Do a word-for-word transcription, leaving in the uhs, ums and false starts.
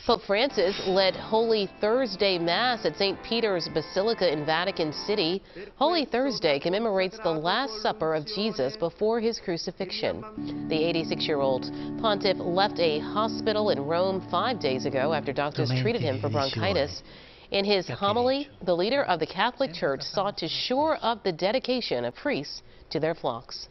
Pope Francis led Holy Thursday Mass at Saint Peter's Basilica in Vatican City. Holy Thursday commemorates the Last Supper of Jesus before his crucifixion. The eighty-six-year-old pontiff left a hospital in Rome five days ago after doctors treated him for bronchitis. In his homily, the leader of the Catholic Church sought to shore up the dedication of priests to their flocks.